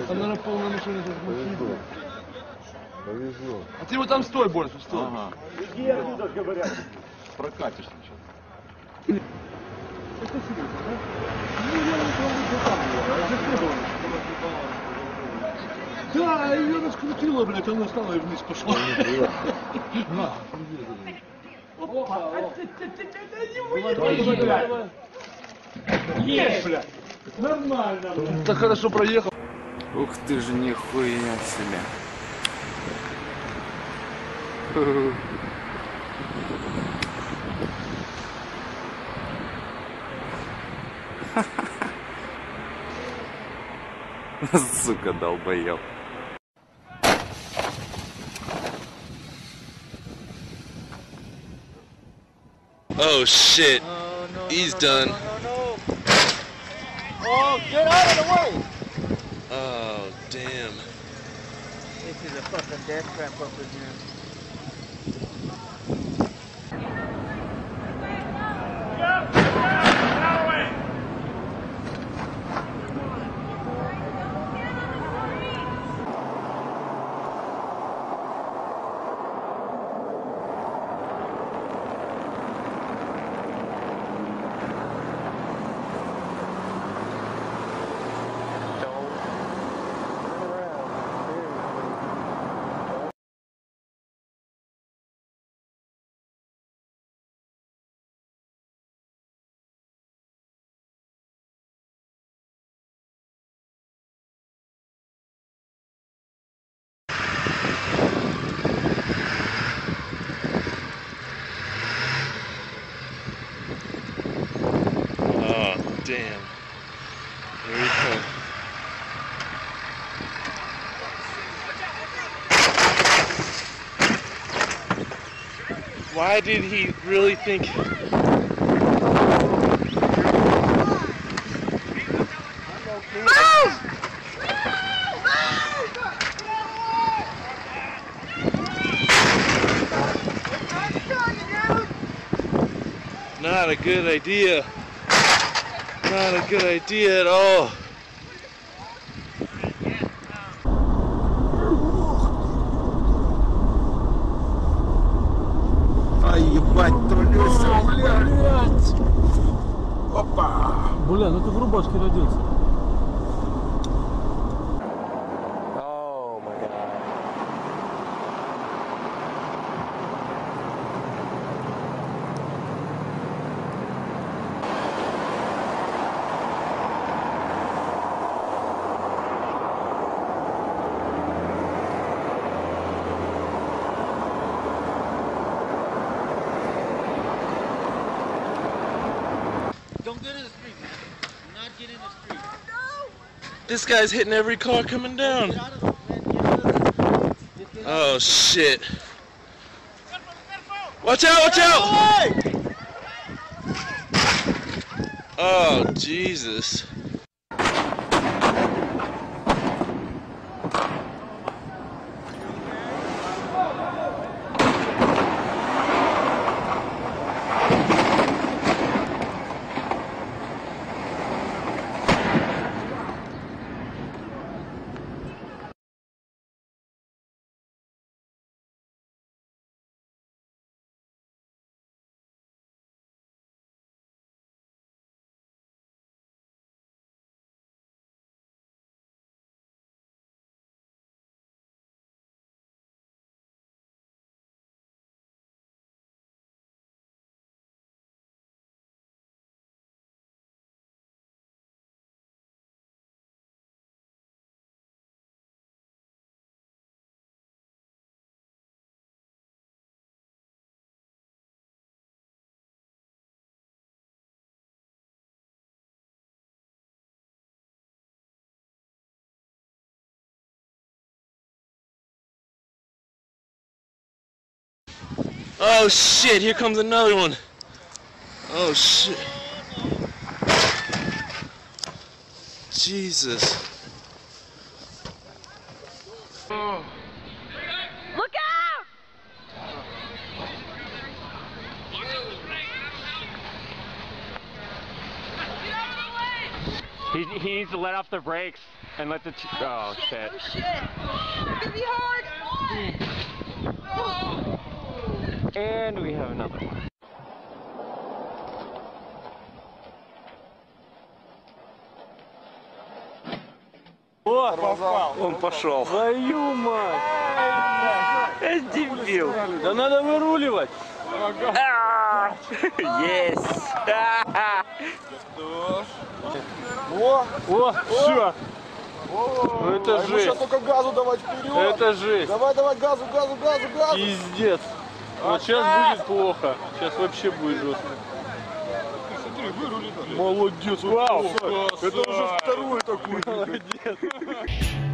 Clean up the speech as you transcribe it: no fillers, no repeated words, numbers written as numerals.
наверное, полная машина сейчас Повезло. Повезло. А ты вот там стой больше, стой. Ага. Иди оттуда, говорят. Прокатишься сейчас. Это серьезно, да? Ну, я не помню, что там. Да, ее раскрутило, блядь, она стала и вниз пошла. На. Опа, есть, блядь. Нормально, блядь. Так хорошо проехал. Ух ты же, нихуя себе. Сука, долбоёб. Oh shit. He's done. Oh, get out of the way! Oh damn. This is a fucking death trap up in here. Oh damn. Here we come. Why did he really think? Not a good idea. Not a good idea at all. Ай, ебать, троллюся, блядь. Опа. Бля, ну ты в рубашке родился. Oh my god. Don't get in the street, man. Do not get in the street. This guy's hitting every car coming down. Get out of the, man, get out of the street. Get out Oh shit. Watch out, watch out! Oh Jesus. Oh shit, here comes another one. Oh shit. Jesus. Look out! He needs to let off the brakes. And let the oh shit. Oh shit! Give me hard! And we have another one. О, попал. Он пошел. Твою мать! Дебил! Да надо выруливать! Есть! О, Все! Это ему сейчас жесть! только газу давать вперед. Это жесть! Давай, газу. Пиздец! Вот сейчас будет плохо. Сейчас вообще будет жестко. Смотри, вырулит. Молодец! Вау! Это уже второй такой. Молодец!